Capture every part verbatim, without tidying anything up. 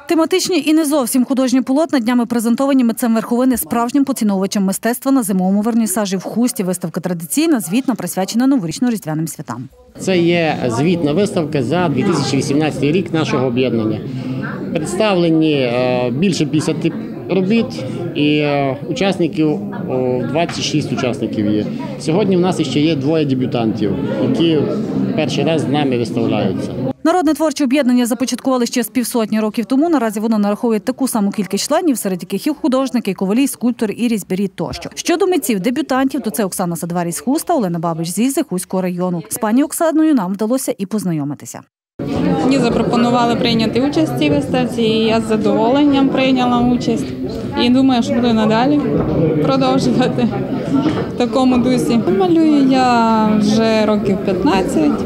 Тематичні і не зовсім художні полотна днями презентовані митцем Верховини справжнім поціновувачем мистецтва на зимовому вернісажі в Хусті. Виставка традиційна, звітна, присвячена новорічно-різдвяним святам. Це є звітна виставка за дві тисячі вісімнадцятий рік нашого об'єднання. Представлені більше п'ятдесят робіт і учасників, двадцять шість учасників є. Сьогодні в нас ще є двоє дебютантів, які перший раз з нами виставляються. Народне творче об'єднання започаткували ще з півсотні років тому. Наразі воно нараховує таку саму кількість членів, серед яких і художники, і ковалі, і скульптори, і різьбярі тощо. Щодо митців-дебютантів, то це Оксана Садварій з Хуста, Олена Бабич з Іззи, Хуського району. З пані Оксаною нам вдалося і познайомитися. Мені запропонували прийняти участь в цій виставці, і я з задоволенням прийняла участь. І думаю, що буду надалі продовжувати в такому дусі. Малюю я вже років п'ятнадцять.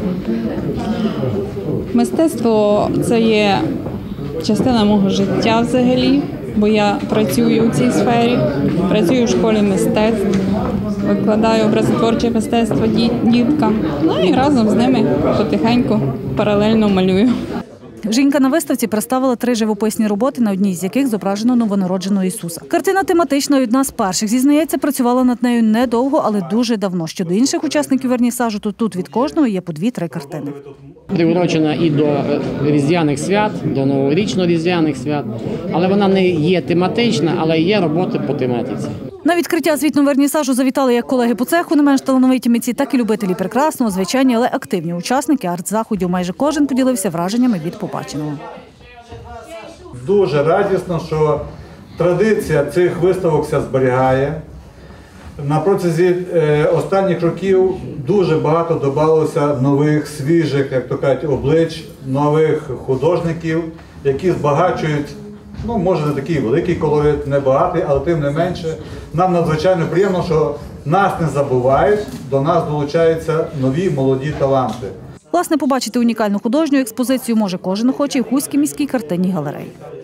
Мистецтво – це є частина мого життя взагалі, бо я працюю у цій сфері, працюю в школі мистецтв, викладаю образотворче мистецтво діткам, ну і разом з ними потихеньку паралельно малюю. Жінка на виставці представила три живописні роботи, на одній з яких зображено новонародженого Ісуса. Картина тематична, одна з перших, зізнається, працювала над нею недовго, але дуже давно. Щодо інших учасників вернісажу, то тут від кожного є по дві-три картини. Приурочена і до різдвяних свят, до новорічно-різдвяних свят, але вона не є тематична, але є роботи по тематиці. На відкриття звітного вернісажу завітали як колеги по цеху, не менш талановиті митці, так і любителі прекрасного, звичайні, але активні учасники арт-заходів. Майже кожен поділився враженнями від побаченого. Дуже радісно, що традиція цих виставок ся зберігає. На протязі останніх років дуже багато додалося нових, свіжих, як то кажуть, облич, нових художників, які збагачують, ну, може, не такий великий колорит, не багатий, але тим не менше. Нам надзвичайно приємно, що нас не забувають, до нас долучаються нові молоді таланти. Власне, побачити унікальну художню експозицію може кожен охочий у Хуській міській картинній галереї.